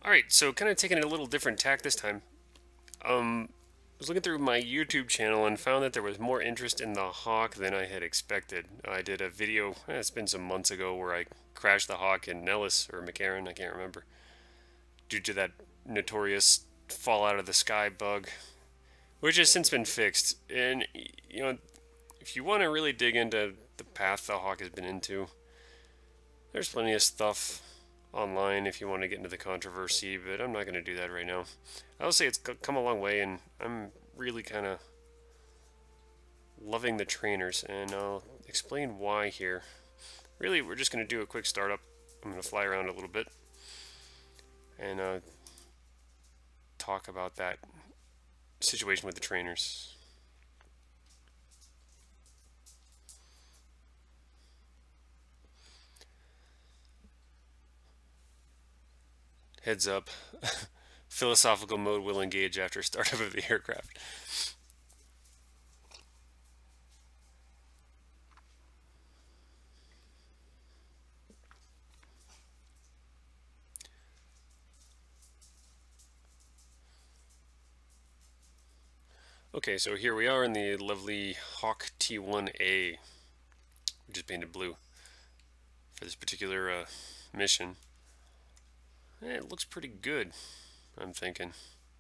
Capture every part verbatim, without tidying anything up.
Alright, so kind of taking a little different tack this time. Um, I was looking through my YouTube channel and found that there was more interest in the Hawk than I had expected. I did a video, eh, it's been some months ago, where I crashed the Hawk in Nellis, or McCarran, I can't remember, due to that notorious fall out of the sky bug, which has since been fixed. And, you know, if you want to really dig into the path the Hawk has been into, there's plenty of stuff online if you want to get into the controversy, but I'm not going to do that right now. I will say it's come a long way, and I'm really kind of loving the trainers, and I'll explain why here. Really, we're just going to do a quick startup. I'm going to fly around a little bit and uh, talk about that situation with the trainers. Heads up, philosophical mode will engage after startup of the aircraft. Okay, so here we are in the lovely Hawk T one A, which is painted blue for this particular uh, mission. And it looks pretty good, I'm thinking.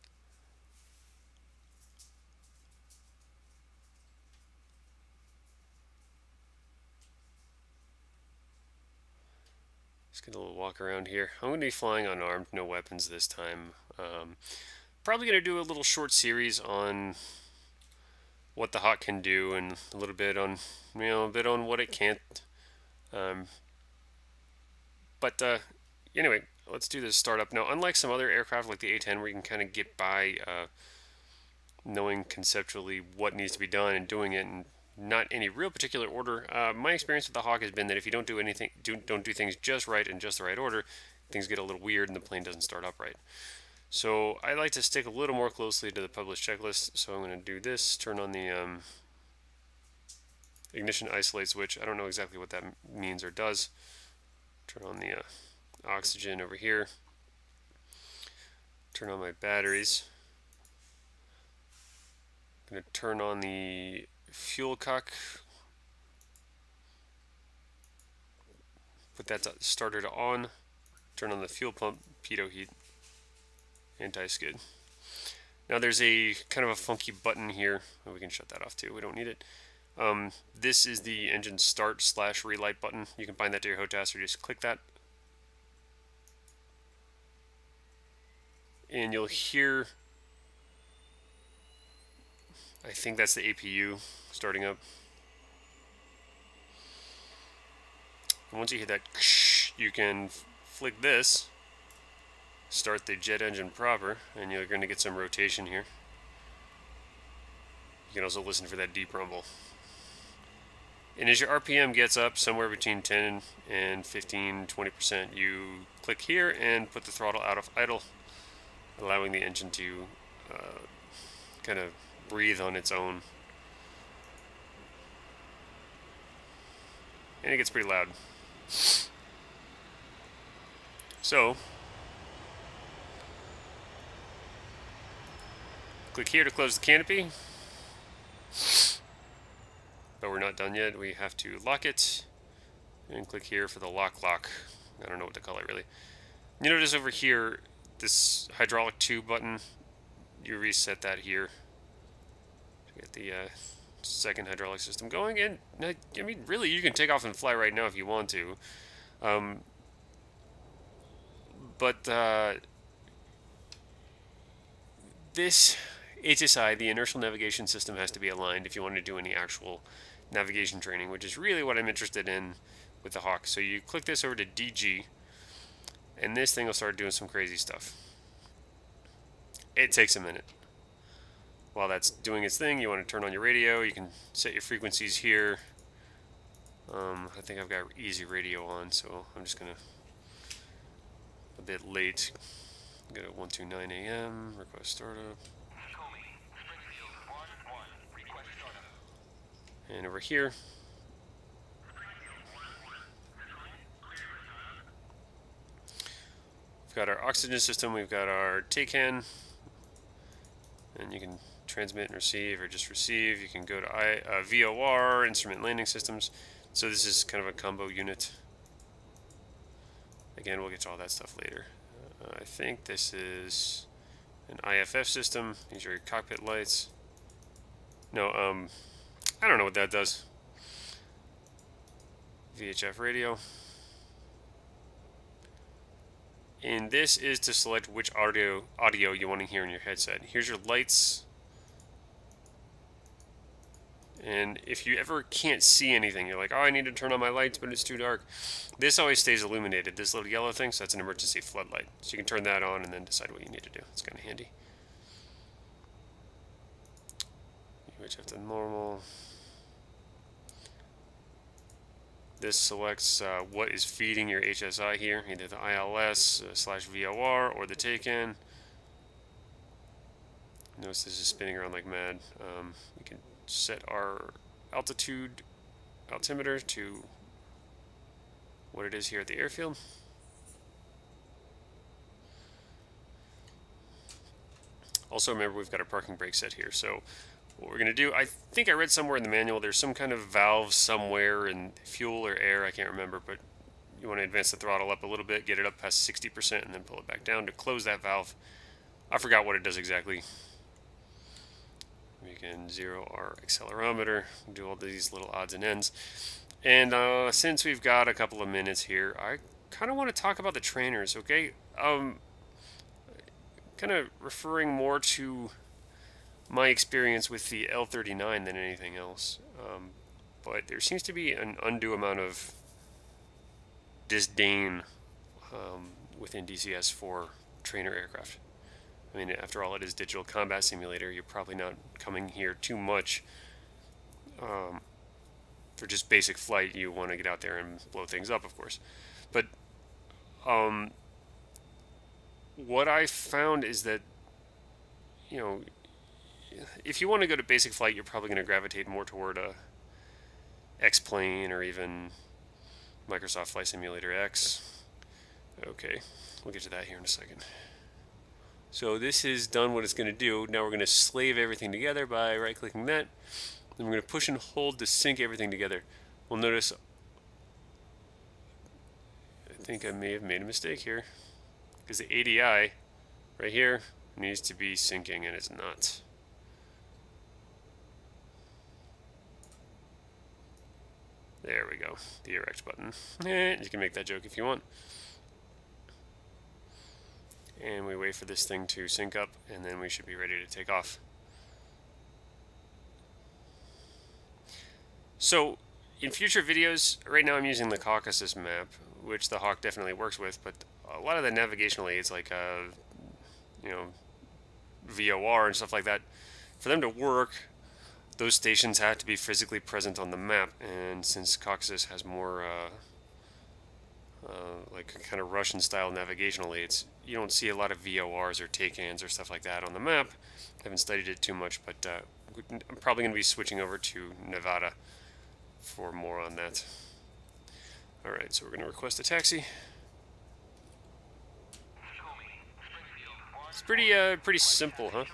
Let's get a little walk around here. I'm going to be flying unarmed, no weapons this time. Um, probably going to do a little short series on what the Hawk can do, and a little bit on, you know, a bit on what it can't. Um, but uh, anyway, let's do this startup. Now, unlike some other aircraft like the A ten, where you can kind of get by uh, knowing conceptually what needs to be done and doing it in not any real particular order, uh, my experience with the Hawk has been that if you don't do anything, do, don't do things just right in just the right order, things get a little weird and the plane doesn't start up right. So I like to stick a little more closely to the published checklist. So I'm going to do this, turn on the um, ignition isolate switch. I don't know exactly what that means or does. Turn on the uh, oxygen over here. Turn on my batteries. I'm going to turn on the fuel cock. Put that starter to on. Turn on the fuel pump, pitot heat, anti-skid. Now there's a kind of a funky button here. Oh, we can shut that off too. We don't need it. Um, this is the engine start slash relight button. You can bind that to your H O T A S or just click that. And you'll hear, I think that's the A P U starting up. And once you hit that, you can flick this, start the jet engine proper, and you're going to get some rotation here. You can also listen for that deep rumble. And as your R P M gets up somewhere between ten and fifteen, twenty percent, you click here and put the throttle out of idle, allowing the engine to uh, kind of breathe on its own. And it gets pretty loud. So, click here to close the canopy. But we're not done yet. We have to lock it. And click here for the lock lock. I don't know what to call it really. You notice over here, this hydraulic two button, you reset that here to get the uh, second hydraulic system going. And I mean, really, you can take off and fly right now if you want to. Um, but uh, this H S I, the inertial navigation system, has to be aligned if you want to do any actual navigation training, which is really what I'm interested in with the Hawk. So you click this over to D G, and this thing will start doing some crazy stuff. It takes a minute. While that's doing its thing, you want to turn on your radio. You can set your frequencies here. Um, I think I've got easy radio on, so I'm just gonna, a bit late, go to one two nine A M, request startup. And over here, We've got our oxygen system, we've got our Takeoff, and you can transmit and receive, or just receive. You can go to I, uh, V E A O, instrument landing systems. So this is kind of a combo unit. Again, we'll get to all that stuff later. Uh, I think this is an I F F system. These are your cockpit lights. No, um, I don't know what that does. V H F radio. And this is to select which audio audio you want to hear in your headset. Here's your lights. And if you ever can't see anything, you're like, oh, I need to turn on my lights, but it's too dark. This always stays illuminated, this little yellow thing, so that's an emergency floodlight. So you can turn that on and then decide what you need to do. It's kind of handy. U H F to normal. This selects uh, what is feeding your H S I here, either the I L S uh, slash V O R or the take-in. Notice this is spinning around like mad. Um, we can set our altitude altimeter to what it is here at the airfield. Also remember we've got our parking brake set here, so what we're going to do, I think I read somewhere in the manual, there's some kind of valve somewhere in fuel or air, I can't remember, but you want to advance the throttle up a little bit, get it up past sixty percent, and then pull it back down to close that valve. I forgot what it does exactly. We can zero our accelerometer, do all these little odds and ends. And uh, since we've got a couple of minutes here, I kind of want to talk about the trainers, okay? Um, kind of referring more to my experience with the L thirty-nine than anything else. Um, but there seems to be an undue amount of disdain um, within D C S for trainer aircraft. I mean, after all, it is digital combat simulator. You're probably not coming here too much um, for just basic flight. You want to get out there and blow things up, of course. But um, what I found is that, you know, if you want to go to basic flight, you're probably going to gravitate more toward a X-Plane or even Microsoft Flight Simulator X. Okay, we'll get to that here in a second. So this has done what it's going to do. Now we're going to slave everything together by right-clicking that. Then we're going to push and hold to sync everything together. We'll notice, I think I may have made a mistake here, because the A D I right here needs to be syncing and it's not. There we go, the erect button. Eh, you can make that joke if you want. And we wait for this thing to sync up, and then we should be ready to take off. So, in future videos, right now I'm using the Caucasus map, which the Hawk definitely works with, but a lot of the navigational aids, like, uh, you know, V E A O and stuff like that, for them to work, those stations have to be physically present on the map, and since Caucasus has more uh, uh, like kind of Russian style navigational aids, you don't see a lot of V E O Rs or take-ins or stuff like that on the map. I haven't studied it too much, but uh, I'm probably going to be switching over to Nevada for more on that. Alright, so we're going to request a taxi. It's pretty, uh, pretty simple, huh?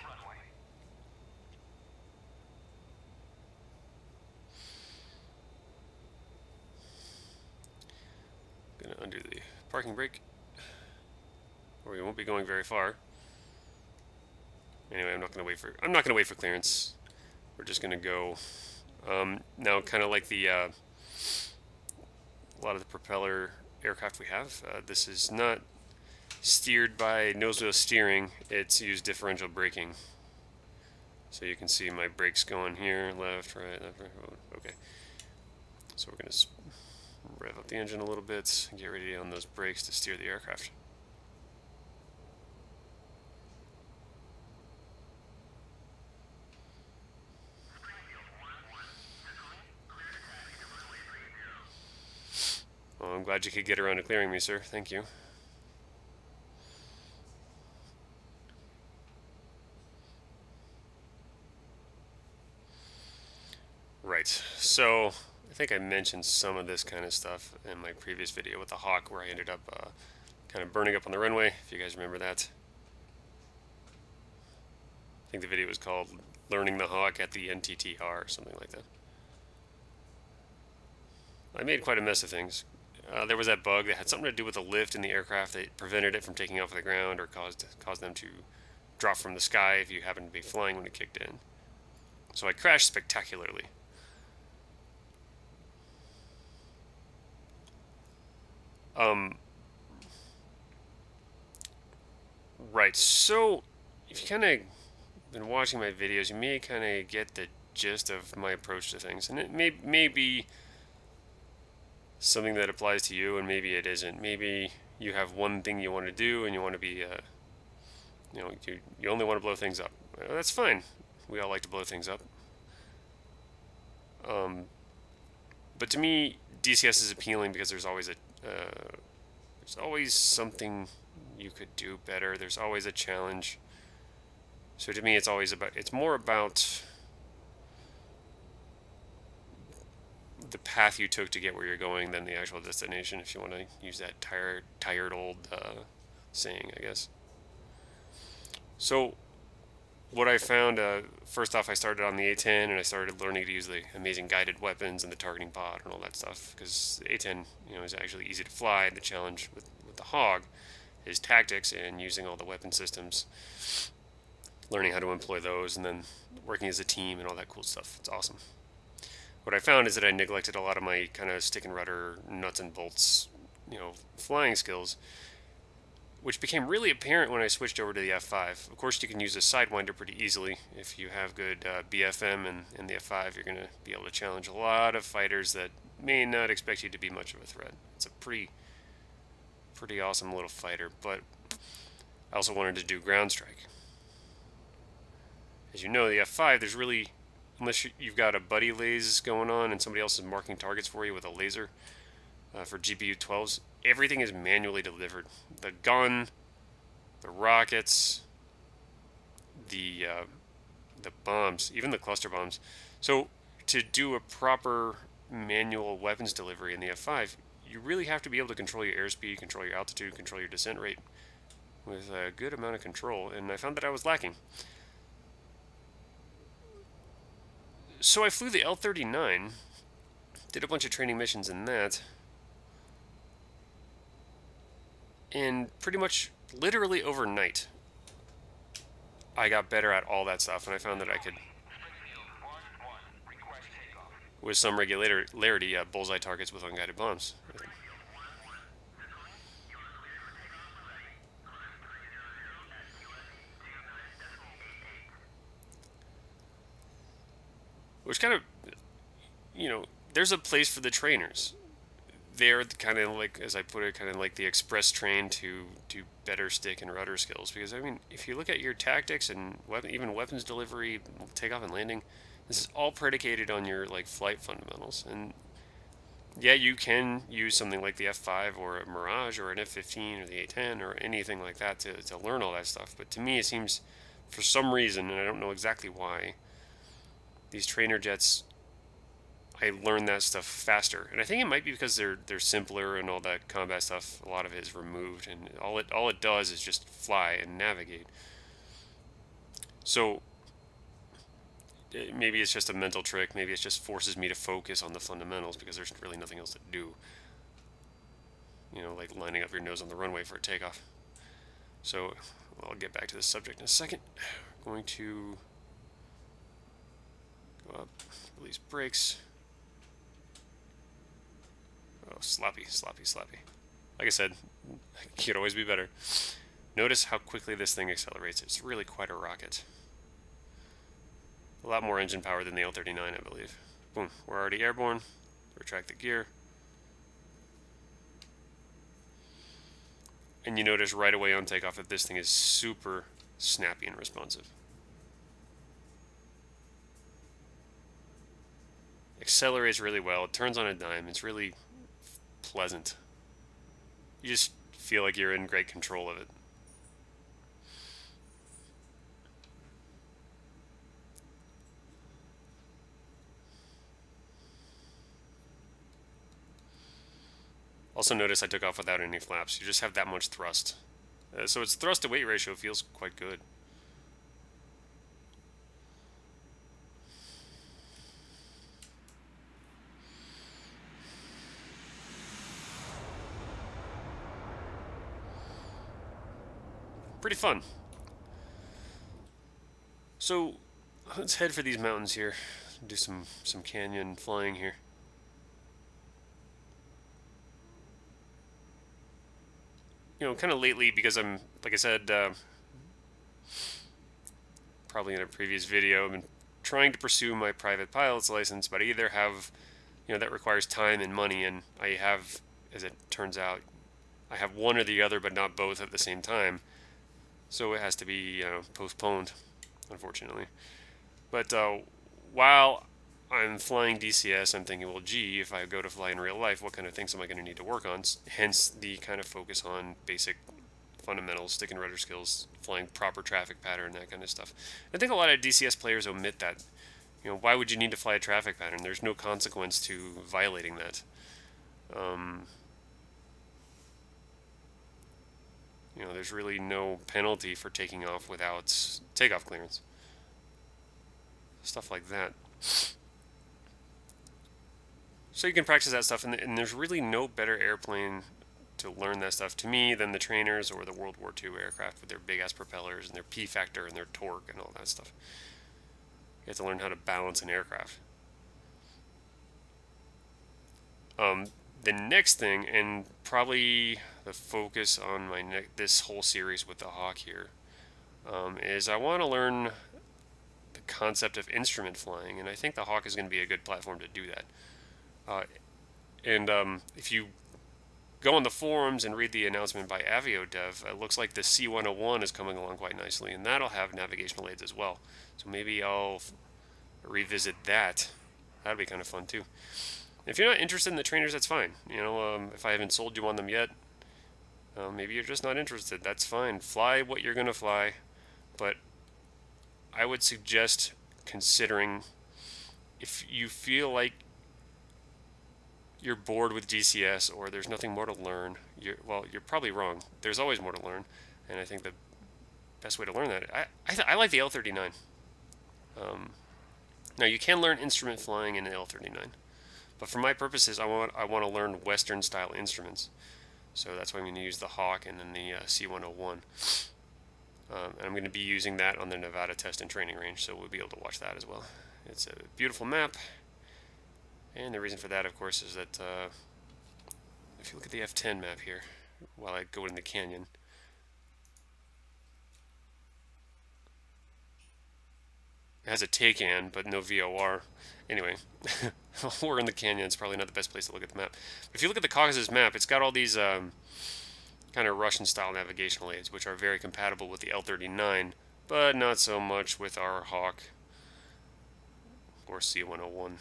Gonna undo the parking brake, or we won't be going very far. Anyway, I'm not gonna wait for I'm not gonna wait for clearance. We're just gonna go. Um, now, kind of like the uh, a lot of the propeller aircraft we have, uh, this is not steered by nose wheel steering. It's used differential braking. So you can see my brakes going here, left, right, left, right. Okay. So we're gonna rev up the engine a little bit and get ready on those brakes to steer the aircraft. Well, I'm glad you could get around to clearing me, sir. Thank you. Right, so I think I mentioned some of this kind of stuff in my previous video with the Hawk, where I ended up uh, kind of burning up on the runway, if you guys remember that. I think the video was called Learning the Hawk at the N T T R or something like that. I made quite a mess of things. Uh, there was that bug that had something to do with the lift in the aircraft that prevented it from taking off the ground or caused caused them to drop from the sky if you happened to be flying when it kicked in. So I crashed spectacularly. Um, right, so if you kind of been watching my videos, you may kind of get the gist of my approach to things, and it may, may be something that applies to you, and maybe it isn't. Maybe you have one thing you want to do, and you want to be, uh, you know, you, you only want to blow things up. Well, that's fine. We all like to blow things up. Um, but to me, D C S is appealing because there's always a, uh, there's always something you could do better. There's always a challenge. So to me, it's always about, it's more about the path you took to get where you're going than the actual destination, if you want to use that tired, tired old uh, saying, I guess. So what I found, uh, first off, I started on the A ten, and I started learning to use the amazing guided weapons and the targeting pod and all that stuff, because the A ten, you know, is actually easy to fly. The challenge with, with the Hog is tactics and using all the weapon systems, learning how to employ those, and then working as a team and all that cool stuff. It's awesome. What I found is that I neglected a lot of my kind of stick and rudder, nuts and bolts, you know, flying skills, which became really apparent when I switched over to the F five. Of course, you can use a Sidewinder pretty easily. If you have good uh, B F M and in the F five, you're going to be able to challenge a lot of fighters that may not expect you to be much of a threat. It's a pretty, pretty awesome little fighter, but I also wanted to do ground strike. As you know, the F five, there's really, unless you've got a buddy laze going on and somebody else is marking targets for you with a laser, uh, for G P U twelves, everything is manually delivered. The gun, the rockets, the uh, the bombs, even the cluster bombs. So to do a proper manual weapons delivery in the F five, you really have to be able to control your airspeed, control your altitude, control your descent rate with a good amount of control, and I found that I was lacking. So I flew the L thirty-nine, did a bunch of training missions in that, and pretty much literally overnight I got better at all that stuff, and I found that I could, with some regularity, uh, bullseye targets with unguided bombs. Which kind of, you know, there's a place for the trainers. They're kind of like, as I put it, kind of like the express train to to better stick and rudder skills. Because I mean, if you look at your tactics and weapon, even weapons delivery, takeoff and landing, this is all predicated on your like flight fundamentals. And yeah, you can use something like the F five or a Mirage or an F fifteen or the A ten or anything like that to to learn all that stuff. But to me, it seems, for some reason, and I don't know exactly why, these trainer jets, I learned that stuff faster, and I think it might be because they're they're simpler and all that combat stuff. A lot of it is removed, and all it all it does is just fly and navigate. So maybe it's just a mental trick. Maybe it just forces me to focus on the fundamentals because there's really nothing else to do. You know, like lining up your nose on the runway for a takeoff. So well, I'll get back to this subject in a second. I'm going to go up, release brakes. Oh, sloppy, sloppy, sloppy. Like I said, it could always be better. Notice how quickly this thing accelerates. It's really quite a rocket. A lot more engine power than the L thirty-nine, I believe. Boom, we're already airborne. Retract the gear. And you notice right away on takeoff that this thing is super snappy and responsive. Accelerates really well. It turns on a dime. It's really pleasant. You just feel like you're in great control of it. Also notice I took off without any flaps. You just have that much thrust. Uh, so its thrust to weight ratio feels quite good. Pretty fun. So let's head for these mountains here. Do some some canyon flying here. You know, kind of lately, because I'm, like I said, uh, probably in a previous video, I've been trying to pursue my private pilot's license, but I either have, you know, that requires time and money, and I have, as it turns out, I have one or the other, but not both at the same time. So it has to be, you know, postponed, unfortunately. But uh, while I'm flying D C S, I'm thinking, well, gee, if I go to fly in real life, what kind of things am I going to need to work on? Hence the kind of focus on basic fundamentals, stick and rudder skills, flying proper traffic pattern, that kind of stuff. I think a lot of D C S players omit that. You know, why would you need to fly a traffic pattern? There's no consequence to violating that. Um, you know, there's really no penalty for taking off without takeoff clearance. Stuff like that. So you can practice that stuff, and, and there's really no better airplane to learn that stuff to me than the trainers or the World War Two aircraft with their big ass propellers and their P factor and their torque and all that stuff. You have to learn how to balance an aircraft. Um, the next thing, and probably the focus on my ne this whole series with the Hawk here, um, is I want to learn the concept of instrument flying, and I think the Hawk is going to be a good platform to do that. Uh, and um, if you go on the forums and read the announcement by VEAO Dev, it looks like the C one oh one is coming along quite nicely, and that'll have navigational aids as well. So maybe I'll revisit that. That'd be kind of fun too. If you're not interested in the trainers, that's fine. You know, um, if I haven't sold you on them yet, uh, maybe you're just not interested. That's fine. Fly what you're gonna fly, but I would suggest considering, if you feel like you're bored with D C S or there's nothing more to learn, you're, well, you're probably wrong. There's always more to learn, and I think the best way to learn that, I I, I like the L thirty-nine. Um, now you can learn instrument flying in the L thirty-nine, but for my purposes, I want I want to learn Western style instruments. So that's why I'm going to use the Hawk and then the uh, C one oh one. Um, and I'm going to be using that on the Nevada test and training range, so we'll be able to watch that as well. It's a beautiful map. And the reason for that, of course, is that uh, if you look at the F ten map here, while I go in the canyon, it has a take-an, but no V O R. Anyway, we're in the canyon. It's probably not the best place to look at the map. But if you look at the Caucasus map, it's got all these um, kind of Russian-style navigational aids, which are very compatible with the L thirty-nine, but not so much with our Hawk or C one oh one.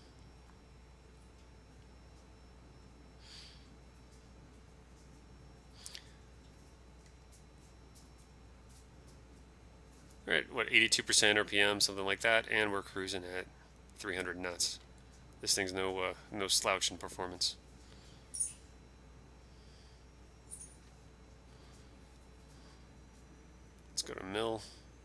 Right, what, eighty-two percent R P M, something like that, and we're cruising at three hundred knots. This thing's no uh, no slouch in performance. Let's go to mill.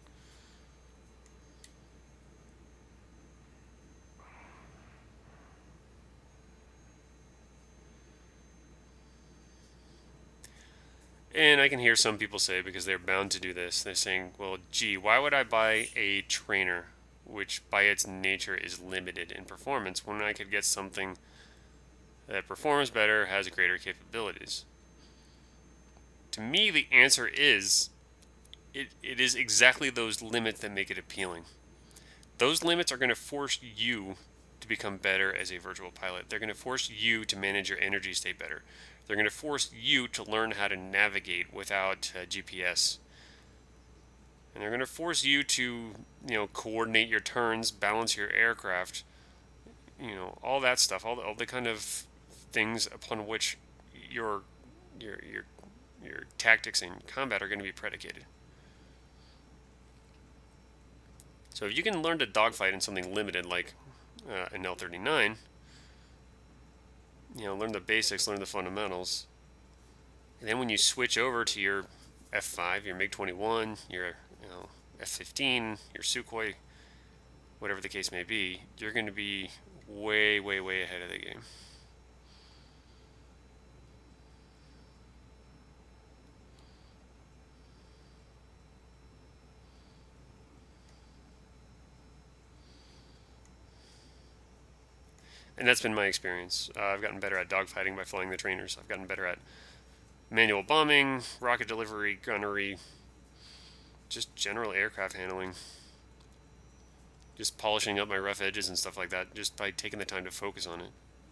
And I can hear some people say, because they're bound to do this, they're saying, well, gee, why would I buy a trainer which by its nature is limited in performance when I could get something that performs better, has greater capabilities? To me, the answer is, it, it is exactly those limits that make it appealing. Those limits are going to force you to become better as a virtual pilot. They're going to force you to manage your energy state better. They're going to force you to learn how to navigate without uh, G P S. And they're going to force you to, you know, coordinate your turns, balance your aircraft, you know, all that stuff, all the, all the kind of things upon which your your your your tactics in combat are going to be predicated. So if you can learn to dogfight in something limited like uh, an L thirty-nine, you know, learn the basics, learn the fundamentals. And then when you switch over to your F five, your MiG twenty-one, your you know F fifteen, your Sukhoi, whatever the case may be, you're going to be way, way, way ahead of the game. And that's been my experience. Uh, I've gotten better at dogfighting by flying the trainers. I've gotten better at manual bombing, rocket delivery, gunnery, just general aircraft handling. Just polishing up my rough edges and stuff like that, just by taking the time to focus on it.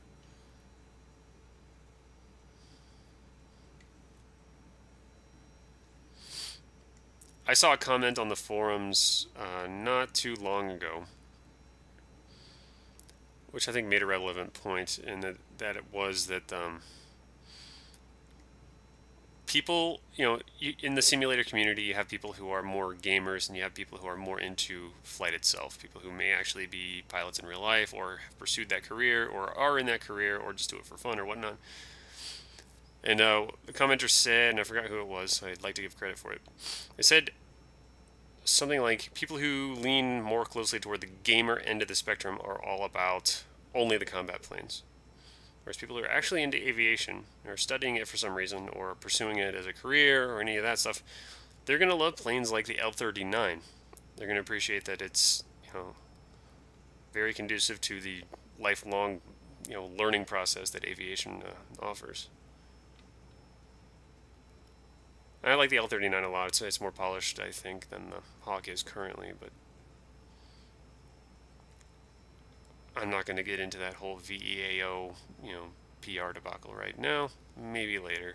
I saw a comment on the forums uh, not too long ago, which I think made a relevant point, in that, that it was that um, people, you know, you, in the simulator community, you have people who are more gamers and you have people who are more into flight itself, people who may actually be pilots in real life or have pursued that career or are in that career or just do it for fun or whatnot. And uh, the commenter said, and I forgot who it was, so I'd like to give credit for it. They said something like, people who lean more closely toward the gamer end of the spectrum are all about only the combat planes. Whereas people who are actually into aviation, or studying it for some reason, or pursuing it as a career, or any of that stuff, they're going to love planes like the L thirty-nine. They're going to appreciate that it's, you know, very conducive to the lifelong, you know, learning process that aviation uh, offers. I like the L thirty-nine a lot. It's, it's more polished, I think, than the Hawk is currently, but I'm not going to get into that whole V E A O, you know, P R debacle right now. Maybe later.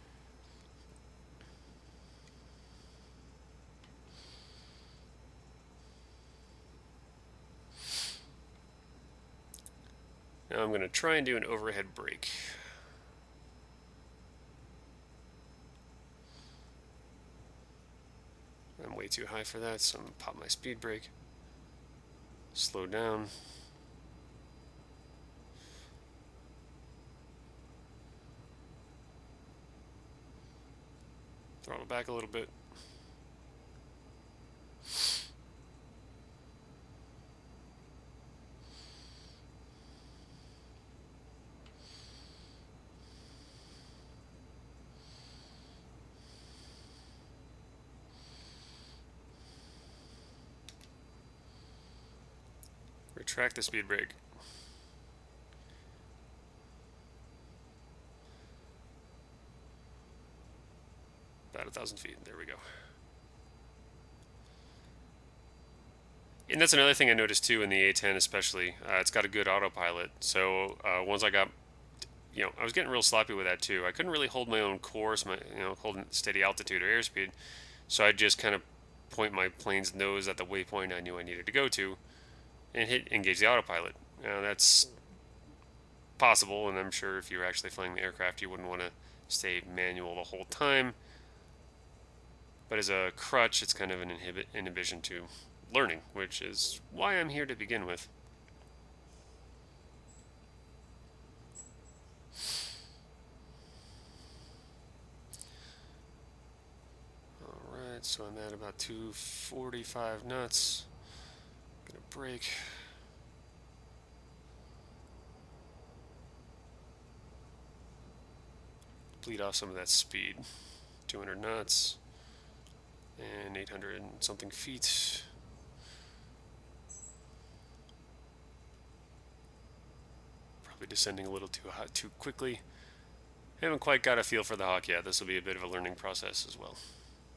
Now I'm going to try and do an overhead brake. I'm way too high for that, so I'm going to pop my speed brake. Slow down. Throttle back a little bit. Retract the speed brake. About a thousand feet. There we go. And that's another thing I noticed too in the A ten, especially. Uh, it's got a good autopilot. So uh, once I got, you know, I was getting real sloppy with that too. I couldn't really hold my own course, my, you know, hold steady altitude or airspeed. So I just kind of point my plane's nose at the waypoint I knew I needed to go to, and hit engage the autopilot. Now that's possible, and I'm sure if you were actually flying the aircraft, you wouldn't want to stay manual the whole time. But as a crutch, it's kind of an inhibit inhibition to learning, which is why I'm here to begin with. Alright, so I'm at about two forty-five knots. Gonna brake. Bleed off some of that speed. two hundred knots. And eight hundred and something feet. Probably descending a little too hot, too quickly. Haven't quite got a feel for the Hawk yet. This will be a bit of a learning process as well.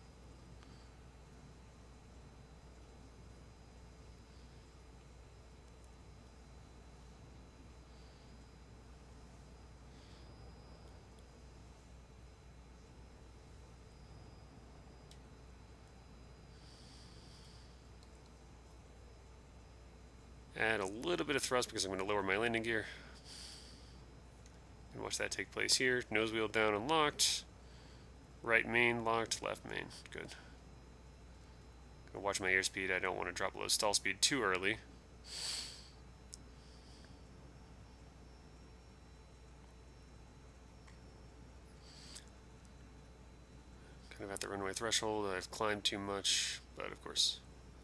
Add a little bit of thrust because I'm going to lower my landing gear. And watch that take place here. Nose wheel down and locked. Right main locked, left main. Good. Gonna watch my airspeed. I don't want to drop below stall speed too early. kind of at the runway threshold. I've climbed too much, but of course.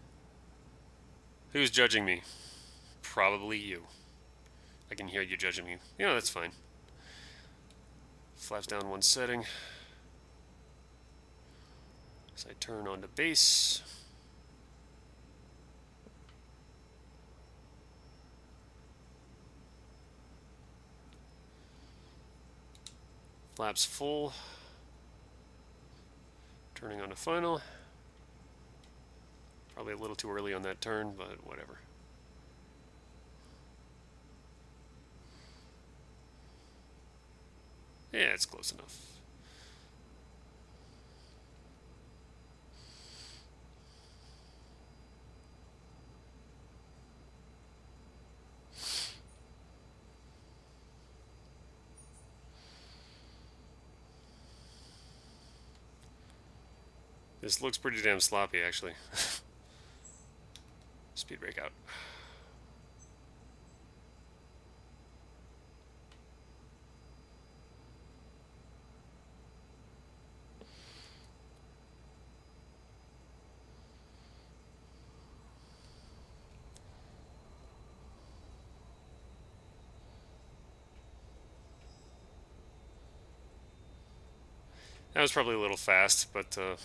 Who's judging me? Probably you. I can hear you judging me. Yeah, that's fine. Flaps down one setting. As I turn onto base. Flaps full. Turning on to final. Probably a little too early on that turn, but whatever. Yeah, it's close enough. This looks pretty damn sloppy, actually. Speed brake out. That was probably a little fast, but uh,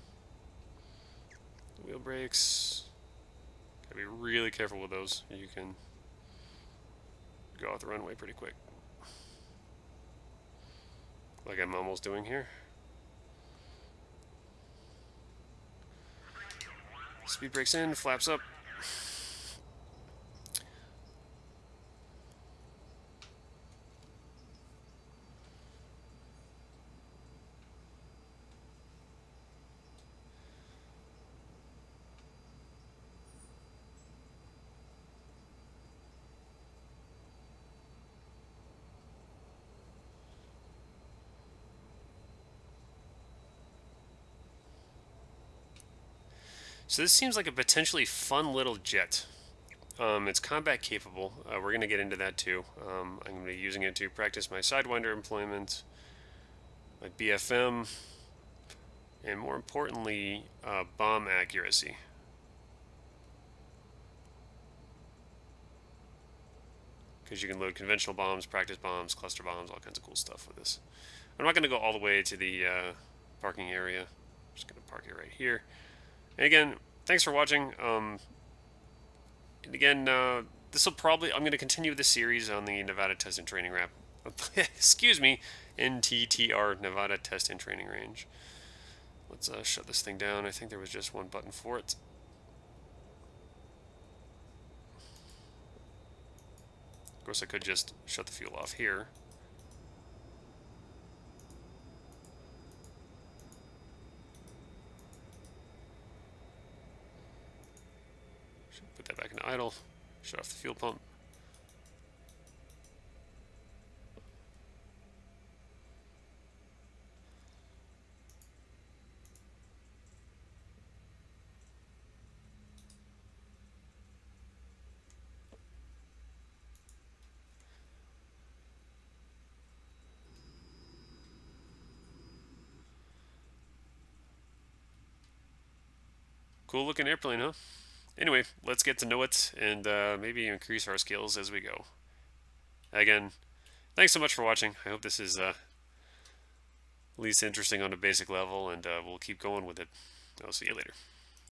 wheel brakes. Gotta be really careful with those. You can go off the runway pretty quick. Like I'm almost doing here. Speed brakes in, flaps up. So this seems like a potentially fun little jet. Um, it's combat capable. Uh, we're going to get into that too. Um, I'm going to be using it to practice my Sidewinder employment, my B F M, and more importantly, uh, bomb accuracy. Because you can load conventional bombs, practice bombs, cluster bombs, all kinds of cool stuff with this. I'm not going to go all the way to the uh, parking area. I'm just going to park it right here. And again, thanks for watching. Um, and again, uh, this will probably, I'm going to continue this series on the Nevada Test and Training Wrap. Excuse me, N T T R, Nevada Test and Training Range. Let's uh, shut this thing down. I think there was just one button for it. Of course, I could just shut the fuel off here. Put that back into idle, shut off the fuel pump. Cool looking airplane, huh? Anyway, let's get to know it and uh, maybe increase our skills as we go. Again, thanks so much for watching. I hope this is uh, at least interesting on a basic level, and uh, we'll keep going with it. I'll see you later.